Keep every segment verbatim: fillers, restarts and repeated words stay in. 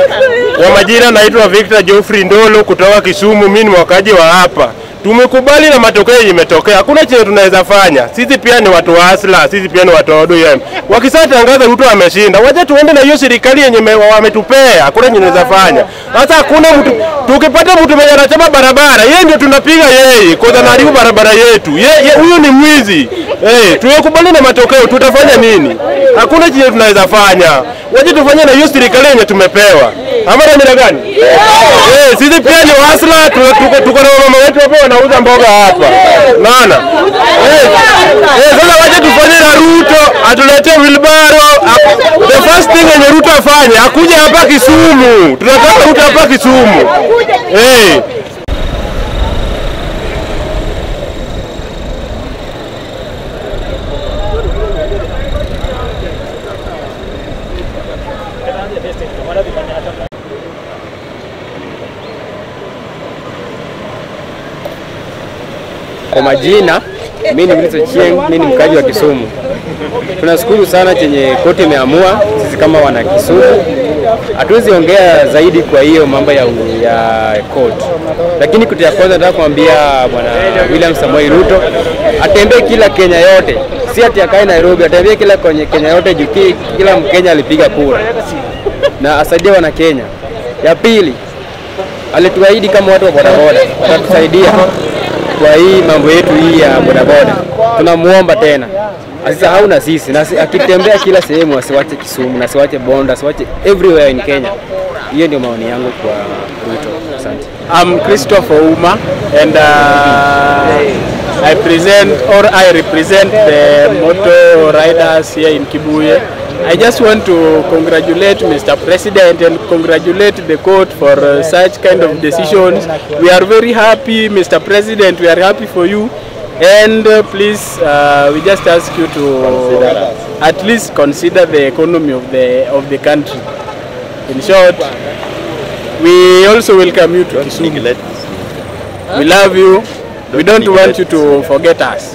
Kwa majina naitwa Victor Geoffrey Ndolo kutoka Kisumu, mimi ni wakaji wa hapa. Tumekubali na matokeo yametokea. Hakuna chenye tunaweza fanya. Sisi pia ni watu wa asla, sisi pia ni watu wa O D M. Wakisatangaza Ruto ameshinda, waje tuende na hiyo serikali yenye wametupea. Hakuna chenye tunaweza fanya. Sasa hakuna mtu, tukipata mtu mwenye anachoma barabara, yeye ndio tunapiga yeye, kwa sababu anaharibu barabara yetu. Yeye huyo ni mwizi. Eh, tumekubali na matokeo, tutafanya nini? Hakuna chenye tunaweza fanya. Waje tufanye na hiyo serikali yenye tumepewa. Ama namna gani? Eh, sisi pia ni wasla, tuko tuko na mama wetu hapo wanauza mboga hapa. Naona? Eh, eh sasa waje tufanye na Ruto, atuletee wheelbarrow. The first thing yenye Ruto afanye, akuje hapa Kisumu. Tunataka Ruto hapa Kisumu. Eh. Kwa majina, mimi ni Wilson Chieng, mimi ni mkaji wa Kisumu. Tunashukuru sana chenye koti imeamua, sisi kama wana Kisumu. Hatuwezi ongea zaidi kwa hiyo mambo ya ya court. Lakini kitu ya kwanza nataka kumwambia bwana William Samoei Ruto atembee kila Kenya yote. Si ati akae Nairobi, atembee kila kwenye Kenya yote juu kila Mkenya alipiga kura. Na asaidie wana Kenya. Ya pili, alituahidi kama watu wa bodaboda atatusaidia kwa hii mambo yetu hii ya bodaboda. Tunamuomba tena asisahau na sisi, na akitembea kila sehemu asiwache Kisumu, na asiwache Bonda, asiwache everywhere in Kenya. Hiyo ndio maoni yangu kwa Ruto. Asante. I'm Christopher Uma and uh, I present or I represent the motor riders here in Kibuye. I just want to congratulate Mister President and congratulate the court for uh, such kind of decisions. We are very happy, Mister President, we are happy for you. And uh, please, uh, we just ask you to at least consider the economy of the of the country. In short, we also welcome you to Kisumu. We love you. We don't want you to forget us.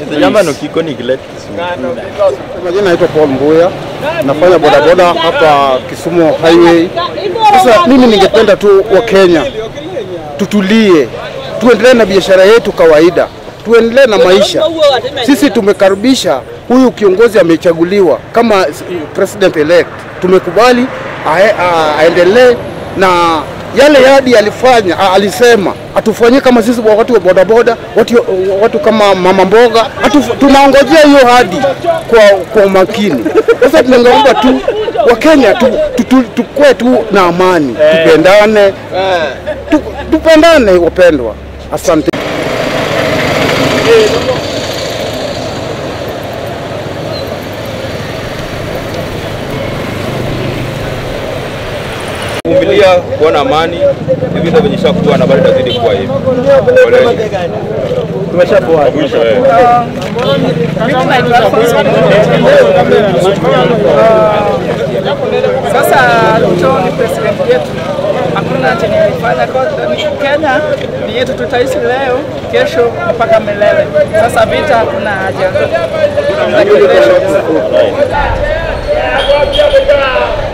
Majina naitwa Paul Mbuya, nafanya bodaboda hapa Kisumu Highway. Sasa mimi ningependa tu wa Kenya tutulie, tuendelee na biashara yetu kawaida, tuendelee na maisha. Sisi tumekaribisha huyu kiongozi amechaguliwa kama president elect. Tumekubali aendelee na yale yadi alifanya, alisema atufanyie kama sisi watu wa bodaboda, watu watu kama mama mboga. Tunaongojea hiyo hadi kwa kwa makini. Sasa tunaomba tu wa Kenya tukue tu na amani, tupendane, tupendane wapendwa. Asante. Kuvumilia kuona amani hivi ndio vinyesha kuwa na bado tazidi kuwa hivi. Tumeshapoa. Sasa Ruto ni president yetu. Hakuna chenye alifanya kwa Kenya ni yetu, tutaishi leo, kesho mpaka milele. Sasa vita hakuna haja.